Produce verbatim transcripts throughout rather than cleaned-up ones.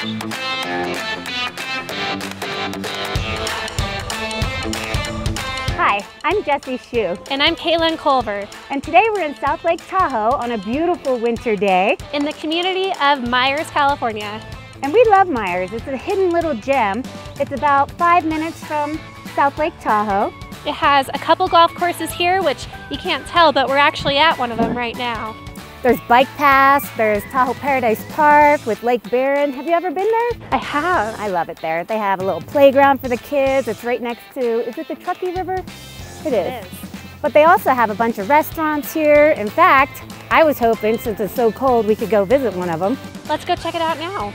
Hi, I'm Jessie Shue. And I'm Kaylin Culver. And today we're in South Lake Tahoe on a beautiful winter day. In the community of Meyers, California. And we love Meyers. It's a hidden little gem. It's about five minutes from South Lake Tahoe. It has a couple golf courses here, which you can't tell, but we're actually at one of them right now. There's Bike Pass, there's Tahoe Paradise Park with Lake Barron. Have you ever been there? I have. I love it there. They have a little playground for the kids. It's right next to, is it the Truckee River? It is. It is. But they also have a bunch of restaurants here. In fact, I was hoping, since it's so cold, we could go visit one of them. Let's go check it out now.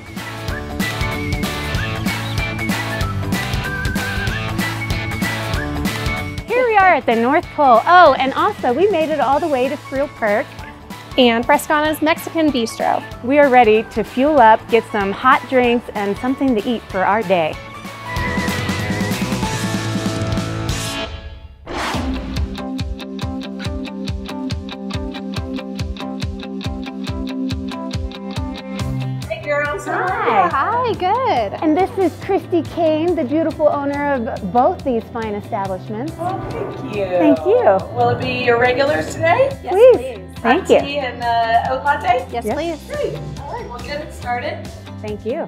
Here we are at the North Pole. Oh, and also we made it all the way to Freel, Perk. And Frescana's Mexican Bistro. We are ready to fuel up, get some hot drinks and something to eat for our day. Hey girls, how are Hi. you? Hi, good. And this is Christy Kane, the beautiful owner of both these fine establishments. Oh, thank you. Thank you. Will it be your regulars today? Yes, Please. please. Thank Hot you. Tea and uh, oat latte? Yes, Yes. please. Great. All right, we'll get it started. Thank you.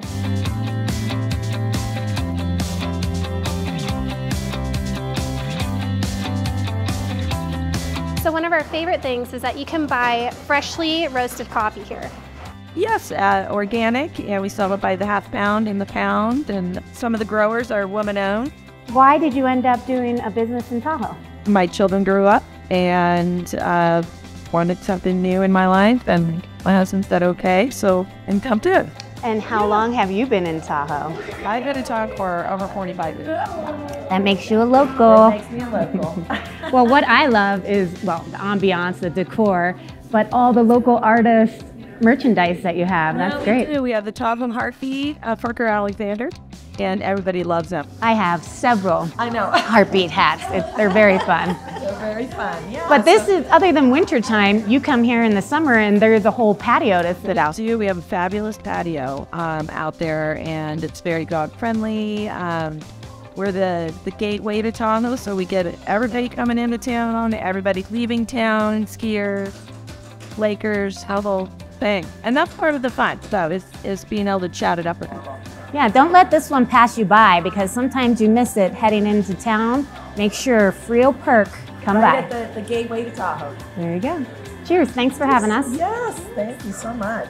So one of our favorite things is that you can buy freshly roasted coffee here. Yes, uh, organic. Yeah, we sell it by the half pound and the pound, and some of the growers are woman-owned. Why did you end up doing a business in Tahoe? My children grew up and uh, wanted something new in my life, and my husband said okay, so and jumped in. And how long have you been in Tahoe? I've been in Tahoe for over forty-five years. That makes you a local. Makes me a local. Well, what I love is, well, the ambiance, the decor, but all the local artists, merchandise that you have. That's Well, great. We do. We have the Tahoe Heartbeat, uh, Parker Alexander, and everybody loves them. I have several I know. heartbeat hats. It's, they're very fun. They're very fun. Yeah. But this is, other than wintertime, you come here in the summer and there's a whole patio to sit out. We have a fabulous patio um, out there, and it's very dog friendly. Um, we're the, the gateway to Tahoe, so we get everybody coming into town, everybody leaving town, skiers, Lakers, how they'll thing. And that's part of the fun, so is, is being able to chat it up with people. Yeah, don't let this one pass you by because sometimes you miss it heading into town. Make sure Freel Perk come Right by. at the, the gateway to Tahoe. There you go. Cheers. Thanks for having us. Yes, thank you so much.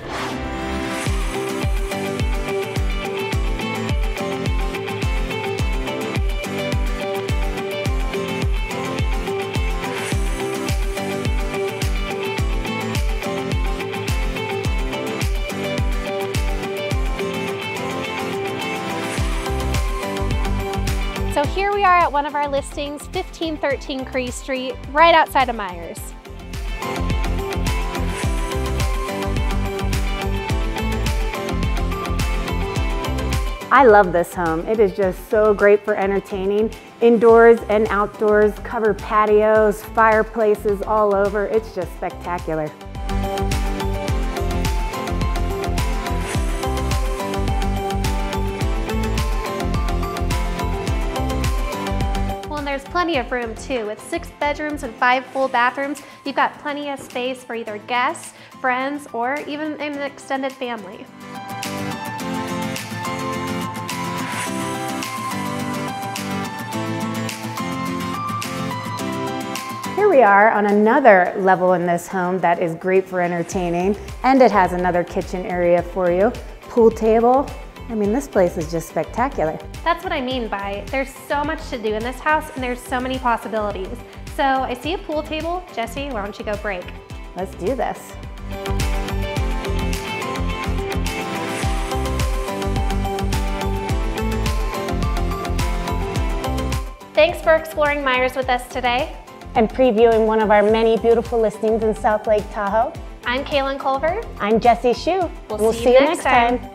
So here we are at one of our listings, fifteen thirteen Cree Street, right outside of Meyers. I love this home. It is just so great for entertaining. Indoors and outdoors, covered patios, fireplaces all over. It's just spectacular. Well, and there's plenty of room too. With six bedrooms and five full bathrooms, you've got plenty of space for either guests, friends, or even an extended family. Here we are on another level in this home that is great for entertaining, and it has another kitchen area for you. Pool table. I mean, this place is just spectacular. That's what I mean by there's so much to do in this house and there's so many possibilities. So I see a pool table. Jessie, why don't you go break? Let's do this. Thanks for exploring Meyers with us today. And previewing one of our many beautiful listings in South Lake Tahoe. I'm Kaylin Culver. I'm Jessie Shue. We'll see you next time.